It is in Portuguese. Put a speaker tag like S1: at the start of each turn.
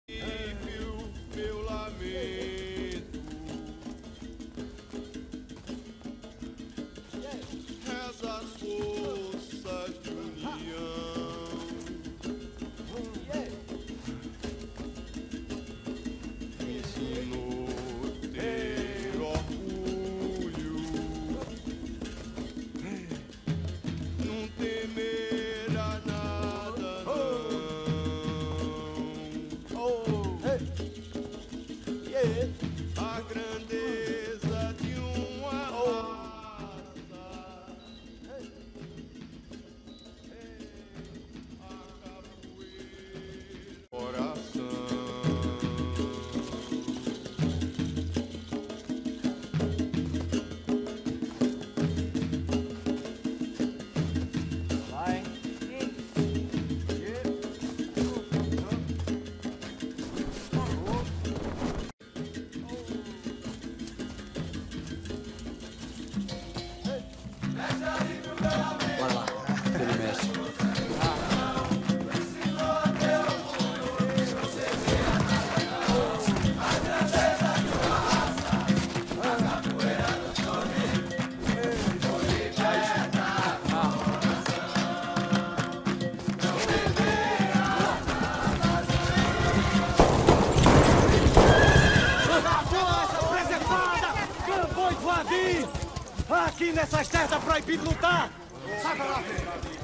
S1: Meu lamento, reza as forças de união, me ensinou ter orgulho, não temer a nada, a grandeza de uma raça, a capoeira, coração.
S2: Vai. Bora lá, ele mexe.
S3: Aqui nessas terras é proibido lutar! Sai pra lá!